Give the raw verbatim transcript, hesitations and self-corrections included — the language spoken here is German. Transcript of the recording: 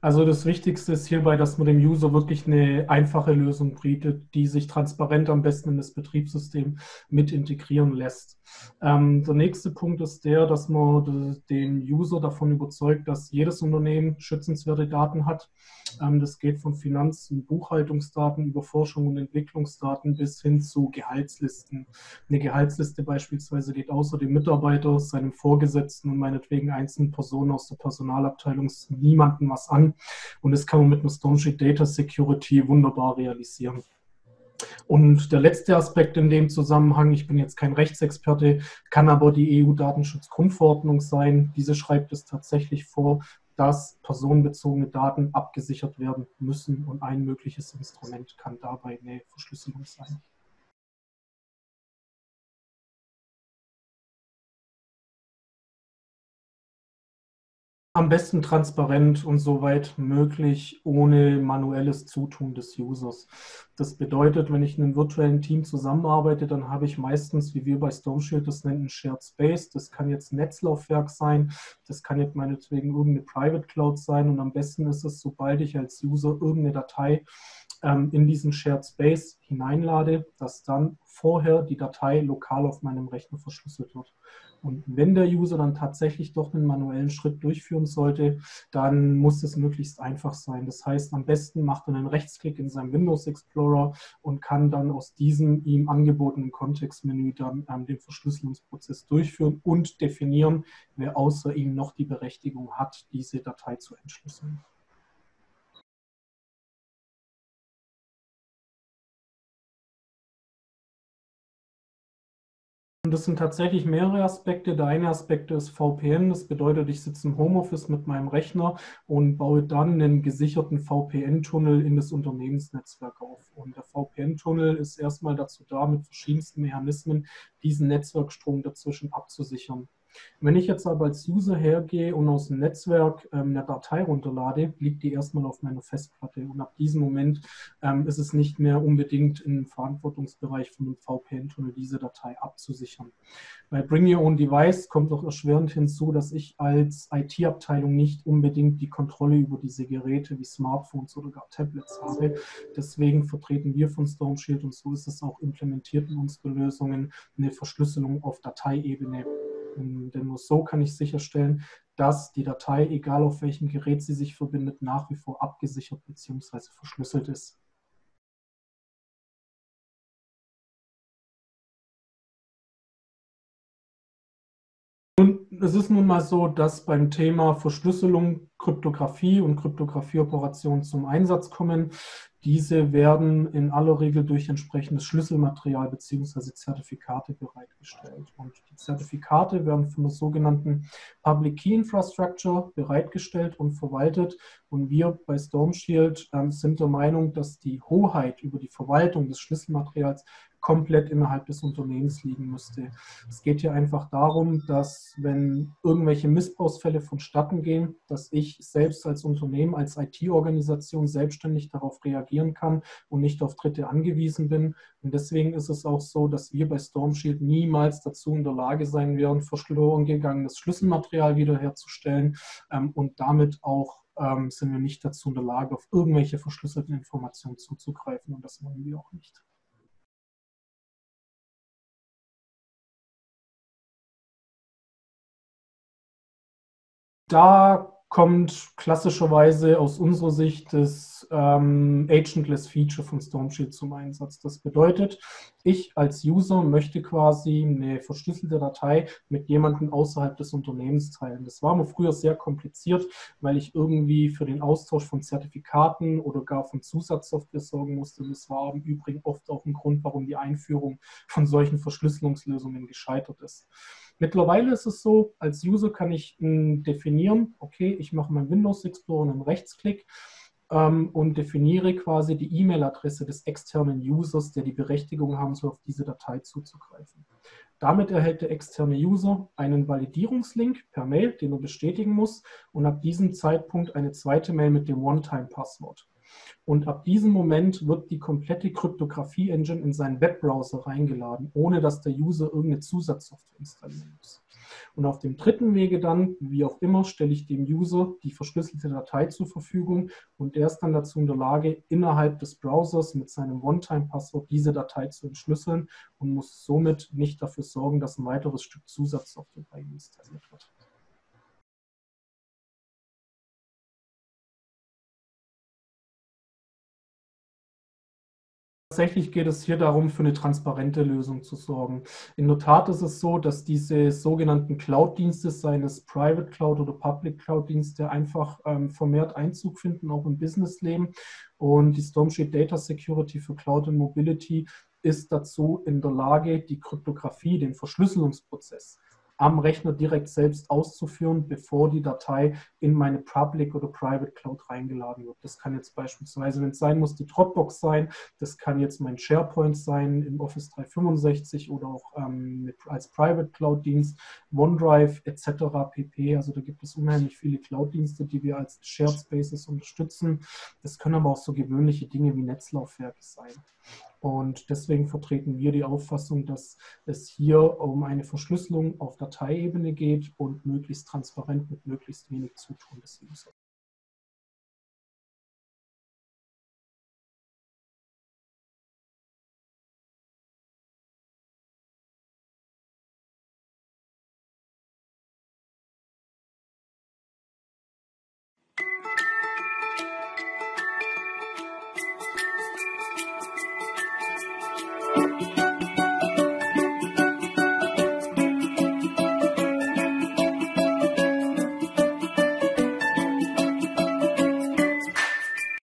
Also das Wichtigste ist hierbei, dass man dem User wirklich eine einfache Lösung bietet, die sich transparent am besten in das Betriebssystem mit integrieren lässt. Ähm, der nächste Punkt ist der, dass man den User davon überzeugt, dass jedes Unternehmen schützenswerte Daten hat. Ähm, das geht von Finanz- und Buchhaltungsdaten über Forschung und Entwicklungsdaten bis hin zu Gehaltslisten. Eine Gehaltsliste beispielsweise geht außer dem Mitarbeiter, seinem Vorgesetzten und meinetwegen einzelnen Personen aus der Personalabteilung niemandem was an. Und das kann man mit einer Stormsheet Data Security wunderbar realisieren. Und der letzte Aspekt in dem Zusammenhang, ich bin jetzt kein Rechtsexperte, kann aber die E U-Datenschutzgrundverordnung sein. Diese schreibt es tatsächlich vor, dass personenbezogene Daten abgesichert werden müssen und ein mögliches Instrument kann dabei eine Verschlüsselung sein. Am besten transparent und soweit möglich ohne manuelles Zutun des Users. Das bedeutet, wenn ich in einem virtuellen Team zusammenarbeite, dann habe ich meistens, wie wir bei StormShield das nennen, ein Shared Space. Das kann jetzt ein Netzlaufwerk sein, das kann jetzt meinetwegen irgendeine Private Cloud sein und am besten ist es, sobald ich als User irgendeine Datei ähm, in diesen Shared Space hineinlade, dass dann vorher die Datei lokal auf meinem Rechner verschlüsselt wird. Und wenn der User dann tatsächlich doch einen manuellen Schritt durchführen sollte, dann muss es möglichst einfach sein. Das heißt, am besten macht er einen Rechtsklick in seinem Windows Explorer und kann dann aus diesem ihm angebotenen Kontextmenü dann ähm, den Verschlüsselungsprozess durchführen und definieren, wer außer ihm noch die Berechtigung hat, diese Datei zu entschlüsseln. Und das sind tatsächlich mehrere Aspekte. Der eine Aspekt ist V P N. Das bedeutet, ich sitze im Homeoffice mit meinem Rechner und baue dann einen gesicherten V P N-Tunnel in das Unternehmensnetzwerk auf. Und der V P N-Tunnel ist erstmal dazu da, mit verschiedensten Mechanismen diesen Netzwerkstrom dazwischen abzusichern. Wenn ich jetzt aber als User hergehe und aus dem Netzwerk ähm, eine Datei runterlade, liegt die erstmal auf meiner Festplatte. Und ab diesem Moment ähm, ist es nicht mehr unbedingt im Verantwortungsbereich von dem V P N-Tunnel, diese Datei abzusichern. Bei Bring Your Own Device kommt auch erschwerend hinzu, dass ich als I T-Abteilung nicht unbedingt die Kontrolle über diese Geräte wie Smartphones oder gar Tablets habe. Deswegen vertreten wir von StormShield und so ist es auch implementiert in unsere Lösungen eine Verschlüsselung auf Dateiebene. Denn nur so kann ich sicherstellen, dass die Datei, egal auf welchem Gerät sie sich verbindet, nach wie vor abgesichert bzw. verschlüsselt ist. Es ist nun mal so, dass beim Thema Verschlüsselung Kryptographie und Kryptographieoperationen zum Einsatz kommen. Diese werden in aller Regel durch entsprechendes Schlüsselmaterial bzw. Zertifikate bereitgestellt. Und die Zertifikate werden von der sogenannten Public Key Infrastructure bereitgestellt und verwaltet. Und wir bei StormShield äh, sind der Meinung, dass die Hoheit über die Verwaltung des Schlüsselmaterials komplett innerhalb des Unternehmens liegen müsste. Es geht hier einfach darum, dass wenn irgendwelche Missbrauchsfälle vonstatten gehen, dass ich selbst als Unternehmen, als I T-Organisation selbstständig darauf reagieren kann und nicht auf Dritte angewiesen bin. Und deswegen ist es auch so, dass wir bei StormShield niemals dazu in der Lage sein werden, verloren gegangenes Schlüsselmaterial wiederherzustellen ähm, und damit auch ähm, sind wir nicht dazu in der Lage, auf irgendwelche verschlüsselten Informationen zuzugreifen und das wollen wir auch nicht. Da kommt klassischerweise aus unserer Sicht das ähm, Agentless Feature von StormShield zum Einsatz. Das bedeutet, ich als User möchte quasi eine verschlüsselte Datei mit jemandem außerhalb des Unternehmens teilen. Das war mir früher sehr kompliziert, weil ich irgendwie für den Austausch von Zertifikaten oder gar von Zusatzsoftware sorgen musste. Das war im Übrigen oft auch ein Grund, warum die Einführung von solchen Verschlüsselungslösungen gescheitert ist. Mittlerweile ist es so, als User kann ich mh, definieren, okay, ich mache meinen Windows Explorer einen Rechtsklick ähm, und definiere quasi die E-Mail-Adresse des externen Users, der die Berechtigung haben soll, auf diese Datei zuzugreifen. Damit erhält der externe User einen Validierungslink per Mail, den er bestätigen muss und ab diesem Zeitpunkt eine zweite Mail mit dem One-Time-Passwort. Und ab diesem Moment wird die komplette Kryptographie-Engine in seinen Webbrowser reingeladen, ohne dass der User irgendeine Zusatzsoftware installieren muss. Und auf dem dritten Wege dann, wie auch immer, stelle ich dem User die verschlüsselte Datei zur Verfügung und der ist dann dazu in der Lage, innerhalb des Browsers mit seinem One-Time-Passwort diese Datei zu entschlüsseln und muss somit nicht dafür sorgen, dass ein weiteres Stück Zusatzsoftware bei ihm installiert wird. Tatsächlich geht es hier darum, für eine transparente Lösung zu sorgen. In der Tat ist es so, dass diese sogenannten Cloud-Dienste, seien es Private Cloud oder Public Cloud-Dienste, einfach ähm, vermehrt Einzug finden, auch im Businessleben. Und die Stormsheet Data Security für Cloud und Mobility ist dazu in der Lage, die Kryptographie, den Verschlüsselungsprozess am Rechner direkt selbst auszuführen, bevor die Datei in meine Public oder Private Cloud reingeladen wird. Das kann jetzt beispielsweise, wenn es sein muss, die Dropbox sein, das kann jetzt mein SharePoint sein im Office dreihundertfünfundsechzig oder auch ähm, mit, als Private Cloud-Dienst, OneDrive et cetera pp. Also da gibt es unheimlich viele Cloud-Dienste, die wir als Shared Spaces unterstützen. Das können aber auch so gewöhnliche Dinge wie Netzlaufwerke sein. Und deswegen vertreten wir die Auffassung, dass es hier um eine Verschlüsselung auf Dateiebene geht und möglichst transparent mit möglichst wenig Zutun des Users.